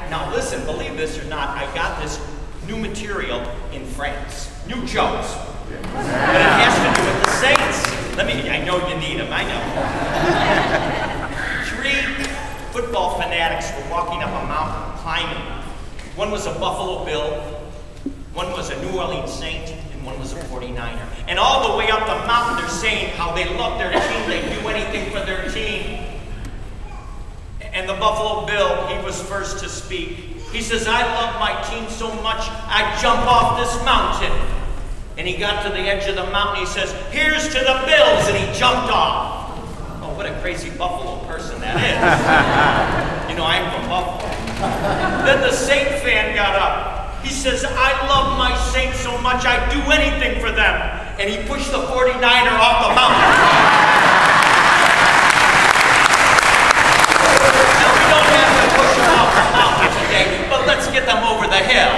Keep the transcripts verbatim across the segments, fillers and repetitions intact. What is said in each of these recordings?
now listen, believe this or not, I got this new material in France. New jokes. But it has to do with the saints. Let me, I know you need them, I know. Three football fanatics were walking up a mountain, climbing. One was a Buffalo Bill, one was a New Orleans Saint, and one was a forty-niner. And all the way up the mountain, they're saying how they love their team, they do anything for their team. And the Buffalo Bill, he was first to speak. He says, I love my team so much, I jump off this mountain. And he got to the edge of the mountain, he says, here's to the Bills, and he jumped off. Oh, what a crazy Buffalo person that is. You know, I'm from Buffalo. Then the Saint fan got up. He says, I love my Saints so much, I'd do anything for them. And he pushed the forty-niner off the mountain. But let's get them over the hill.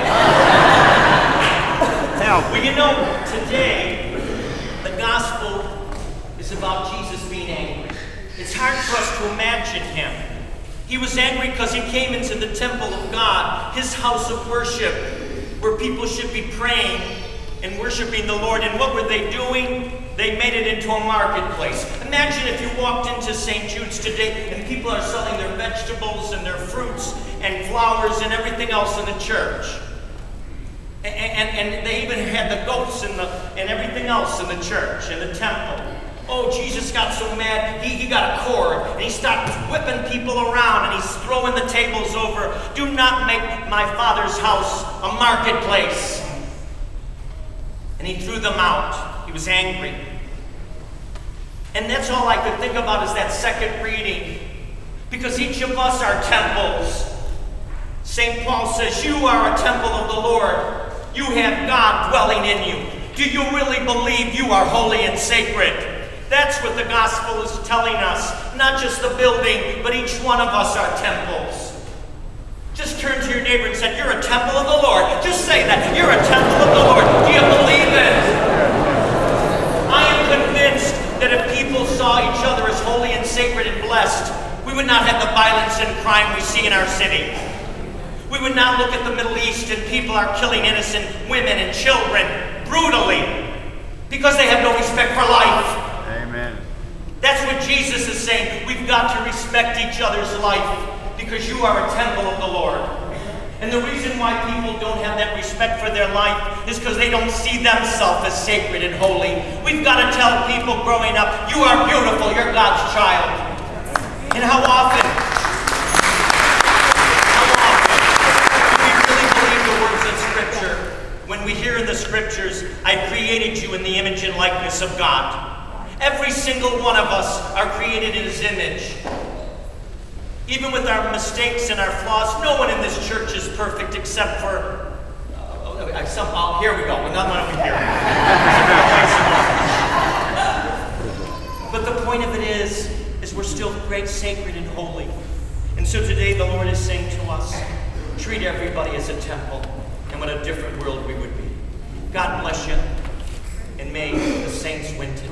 Well, you know, today, the gospel is about Jesus being angry. It's hard for us to imagine him. He was angry because he came into the temple of God, his house of worship, where people should be praying and worshiping the Lord. And what were they doing? They made it into a marketplace. Imagine if you walked into Saint Jude's today and people are selling their vegetables and their fruits and flowers and everything else in the church. And, and, and they even had the goats and, the, and everything else in the church, in the temple. Oh, Jesus got so mad, he, he got a cord, and he started whipping people around, and he's throwing the tables over. Do not make my Father's house a marketplace. And he threw them out. He was angry. And that's all I could think about is that second reading. Because each of us are temples. Saint Paul says, you are a temple of the Lord. You have God dwelling in you. Do you really believe you are holy and sacred? That's what the gospel is telling us. Not just the building, but each one of us are temples. Just turn to your neighbor and say, you're a temple of the Lord. Just say that. You're a temple of the Lord. Do you believe it? I am convinced that if people saw each other as holy and sacred and blessed, we would not have the violence and crime we see in our city. We would not look at the Middle East and people are killing innocent women and children brutally because they have no respect for life. Amen. That's what Jesus is saying. We've got to respect each other's life because you are a temple of the Lord. And the reason why people don't have that respect for their life is because they don't see themselves as sacred and holy. We've got to tell people growing up, you are beautiful, you're God's child. And how often, how often do we really believe the words of Scripture when we hear in the Scriptures, I created you in the image and likeness of God. Every single one of us are created in his image. Even with our mistakes and our flaws, no one in this church is perfect except for, uh, somehow, here we go, another one over here. But the point of it is, is we're still great, sacred, and holy. And so today the Lord is saying to us, treat everybody as a temple, and what a different world we would be. God bless you, and may the saints win today.